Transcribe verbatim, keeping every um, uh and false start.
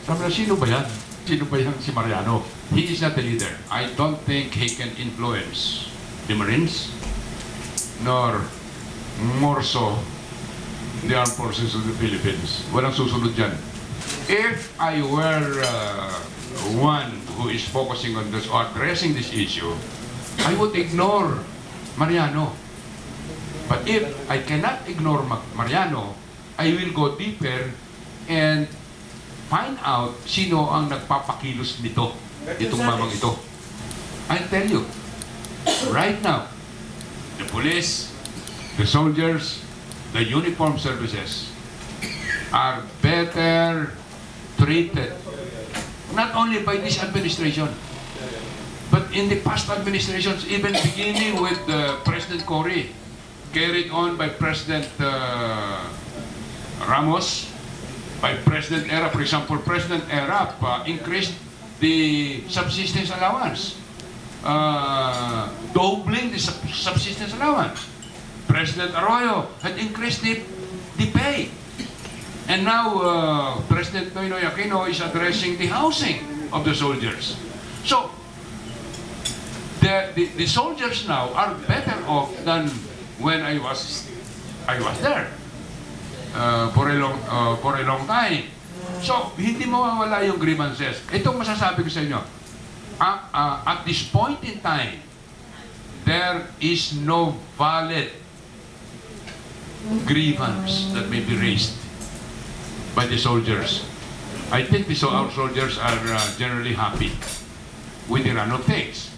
Sabi na, sino ba yan? Sino ba yan si Mariano? He is not the leader. I don't think he can influence the Marines, nor more so the armed forces of the Philippines. Walang susunod dyan. If I were uh, one who is focusing on this or addressing this issue, I would ignore Mariano. But if I cannot ignore Mariano, I will go deeper and find out sino ang nagpapakilos nito, itong mamang ito. I'll tell you, right now, the police, the soldiers, the uniformed services are better treated, not only by this administration, but in the past administrations, even beginning with uh, President Cory, carried on by President uh, Ramos, by President Erap. For example, President Erap uh, increased the subsistence allowance, uh, doubling the sub subsistence allowance. President Arroyo had increased the, the pay. And now, uh, President Benigno Aquino is addressing the housing of the soldiers. So, the, the, the soldiers now are better off than when I was, I was there uh, for a long, uh, for a long time. So, hindi mawawala yung grievances. Itong masasabi ko sa inyo, uh, uh, at this point in time, there is no valid grievance that may be raised by the soldiers. I think the, so our soldiers are uh, generally happy with the run of things.